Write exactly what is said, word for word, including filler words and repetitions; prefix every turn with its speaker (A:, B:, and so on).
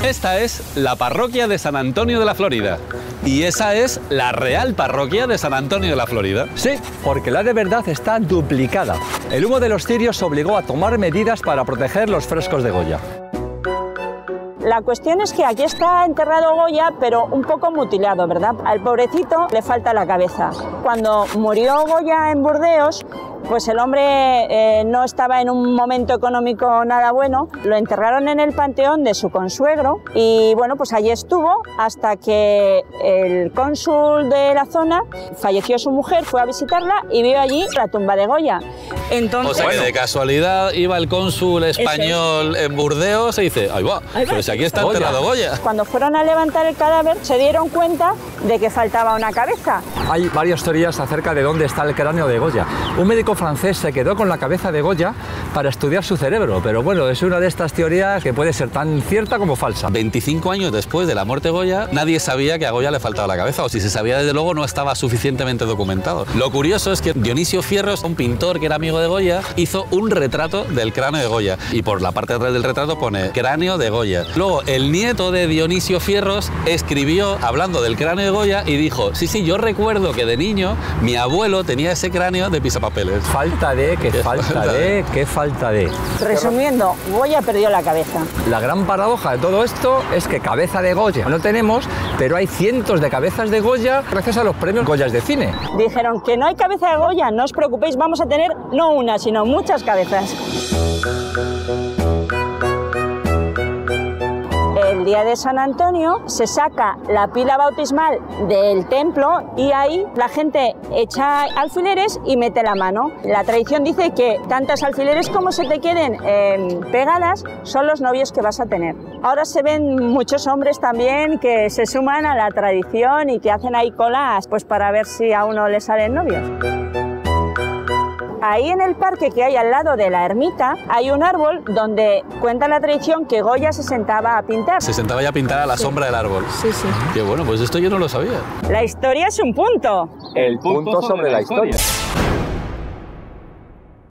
A: Esta es la parroquia de San Antonio de la Florida. Y esa es la Real Parroquia de San Antonio de la Florida.
B: Sí, porque la de verdad está duplicada. El humo de los cirios obligó a tomar medidas para proteger los frescos de Goya.
C: La cuestión es que aquí está enterrado Goya, pero un poco mutilado, ¿verdad? Al pobrecito le falta la cabeza. Cuando murió Goya en Burdeos, pues el hombre eh, no estaba en un momento económico nada bueno, lo enterraron en el panteón de su consuegro y bueno, pues allí estuvo hasta que el cónsul de la zona, falleció su mujer, fue a visitarla y vio allí la tumba de Goya. Entonces,
A: o sea que de casualidad iba el cónsul español en Burdeos y dice, ahí va,
C: ahí va.
A: pero si aquí está enterrado Goya.
C: Cuando fueron a levantar el cadáver se dieron cuenta de que faltaba una cabeza.
B: Hay varias teorías acerca de dónde está el cráneo de Goya. Un médico francés se quedó con la cabeza de Goya para estudiar su cerebro, pero bueno, es una de estas teorías que puede ser tan cierta como falsa.
A: veinticinco años después de la muerte de Goya, nadie sabía que a Goya le faltaba la cabeza, o si se sabía desde luego no estaba suficientemente documentado. Lo curioso es que Dionisio Fierros, un pintor que era amigo de Goya, hizo un retrato del cráneo de Goya y por la parte de atrás del retrato pone cráneo de Goya. Luego el nieto de Dionisio Fierros escribió hablando del cráneo de Goya y dijo, sí, sí, yo recuerdo que de niño mi abuelo tenía ese cráneo de pisapapeles.
B: Falta de, qué falta de, qué falta de.
C: Resumiendo, Goya perdió la cabeza.
B: La gran paradoja de todo esto es que cabeza de Goya no tenemos, pero hay cientos de cabezas de Goya gracias a los premios Goyas de cine.
C: Dijeron que no hay cabeza de Goya, no os preocupéis, vamos a tener no una, sino muchas cabezas. El día de San Antonio se saca la pila bautismal del templo y ahí la gente echa alfileres y mete la mano. La tradición dice que tantas alfileres como se te queden eh, pegadas son los novios que vas a tener. Ahora se ven muchos hombres también que se suman a la tradición y que hacen ahí colas pues para ver si a uno le salen novios. Ahí en el parque que hay al lado de la ermita hay un árbol donde cuenta la tradición que Goya se sentaba a pintar.
A: Se sentaba ya a pintar a la sí. sombra del árbol.
C: Sí, sí.
A: Qué bueno, pues esto yo no lo sabía.
C: La historia es un punto.
B: El punto, punto sobre, sobre la historia. historia.